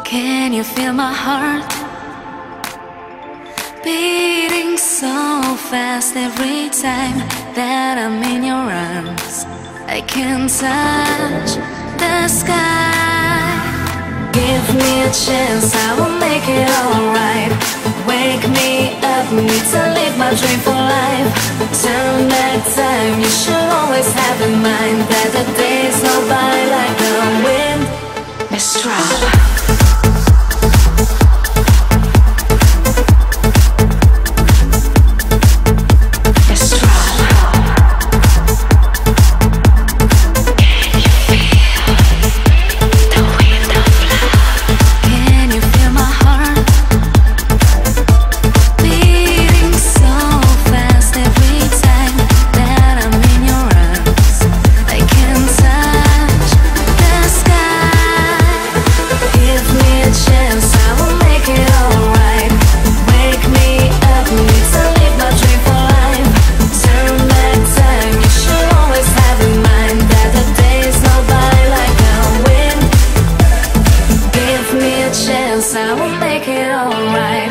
Can you feel my heart beating so fast every time that I'm in your arms? I can touch the sky. Give me a chance, I will make it alright. Wake me up, need to live my dream for life. Turn back time, you should always have in mind that the days go by like the wind. Mistral. I will make it alright.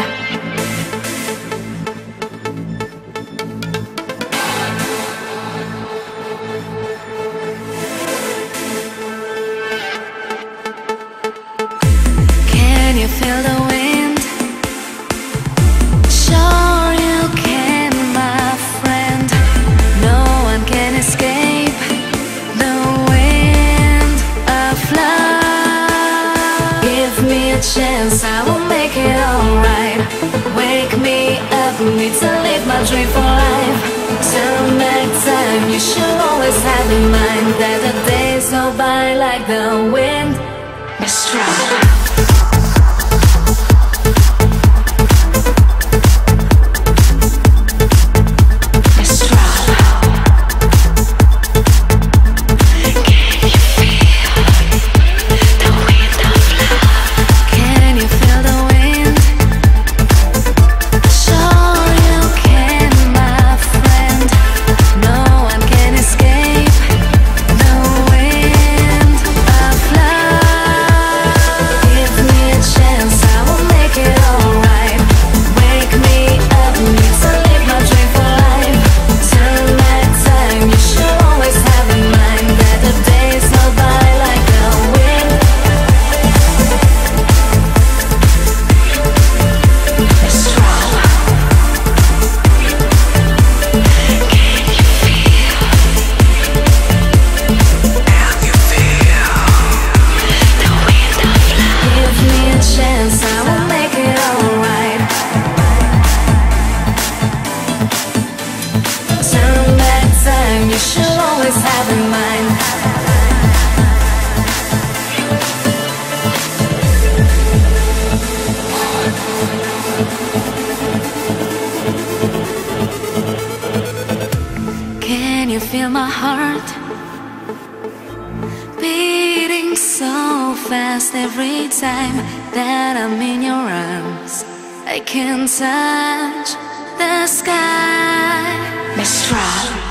Can you feel the wind? Sure you can, my friend. No one can escape the wind of love. Give me a chance, I will make it alright. Wake me up, need to live my dream for life. Turn back time, you should always have in mind that the days go by like the wind. Mistral. You should always have in mind. Can you feel my heart beating so fast every time that I'm in your arms? I can touch the sky. Mistral.